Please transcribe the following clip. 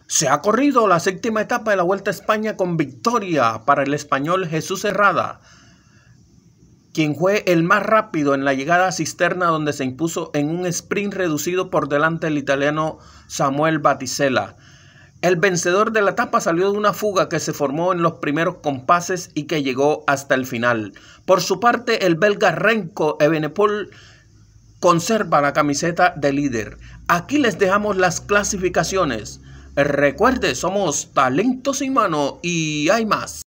Se ha corrido la séptima etapa de la Vuelta a España con victoria para el español Jesús Herrada, quien fue el más rápido en la llegada a Cisterna, donde se impuso en un sprint reducido por delante del italiano Samuel Battisella. El vencedor de la etapa salió de una fuga que se formó en los primeros compases y que llegó hasta el final. Por su parte, el belga Remco Evenepoel conserva la camiseta de líder. Aquí les dejamos las clasificaciones. Recuerde, somos Talento Sin Mano y hay más.